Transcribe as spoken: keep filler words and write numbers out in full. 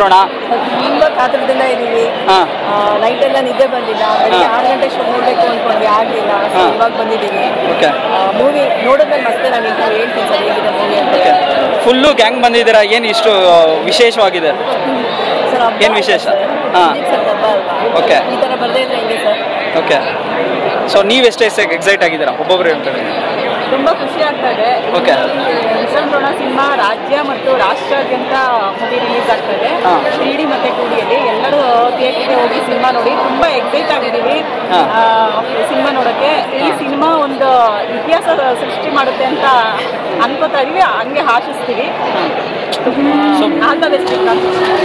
ಚಿತ್ರೋಣ? ತುಂಬಾ ಕಾತರದಿಂದ ಇದೀವಿ. ನೈಟ್ ಎಲ್ಲ ನಿದ್ದೆ ಬಂದಿಲ್ಲ. ಬೆಳಿಗ್ಗೆ ಆರು ಗಂಟೆ ಶೋ ನೋಡ್ಬೇಕು ಅನ್ಕೊಂಡ್ವಿ, ಆಗ್ಲಿಲ್ಲ. ಇವಾಗ ಬಂದಿದ್ದೀವಿ. ಮೂವಿ ನೋಡಿದ್ಮೇಲೆ ಮತ್ತೆ ನಾನು ಇಂಟರ್ವ್ಯೂ ಹೇಳ್ತೀನಿ ಸರ್ ಹೇಗಿದೆ ಮೂವಿ ಅಂತ. ಫುಲ್ಲು ಗ್ಯಾಂಗ್ ಬಂದಿದ್ದೀರಾ, ಏನು ಇಷ್ಟು ವಿಶೇಷವಾಗಿದೆ? ಏನು ವಿಶೇಷ? ಹಾಂ, ಓಕೆ. ಈ ಥರ ಬರದೇ ಇದ್ರೆ ಹೆಂಗೆ ಸರ್? ಓಕೆ. ಸೊ ನೀವು ಎಷ್ಟು ಎಕ್ಸೈಟ್ ಆಗಿದ್ದೀರಾ ಒಬ್ಬೊಬ್ಬರು ಹೇಳ್ತಾರೆ? ತುಂಬ ಖುಷಿ ಆಗ್ತಾ ಇದೆ. ಓಕೆ. ಚಿತ್ರೋಣ ಸಿನಿಮಾ ರಾಜ್ಯ ಮತ್ತು ರಾಷ್ಟ್ರಾದ್ಯಂತ ಮೂವಿ ರಿಲೀಸ್ ಆಗ್ತಾ ಇದೆ. ತ್ರೀ ಡಿ ಮತ್ತು ಟೂ ಡಿಯಲ್ಲಿ ಎಲ್ಲರೂ ಥಿಯೇಟರ್ಗೆ ಹೋಗಿ ಸಿನಿಮಾ ನೋಡಿ ತುಂಬ ಎಕ್ಸೈಟ್ ಆಗಿದ್ದೀವಿ ಸಿನಿಮಾ ನೋಡೋಕ್ಕೆ. ಈ ಸಿನಿಮಾ ಒಂದು ಇತಿಹಾಸ ಸೃಷ್ಟಿ ಮಾಡುತ್ತೆ ಅಂತ ಅನ್ಕೋತಾ ಇದೀವಿ, ಹಂಗೆ ಆಶಿಸ್ತೀವಿ. All the best.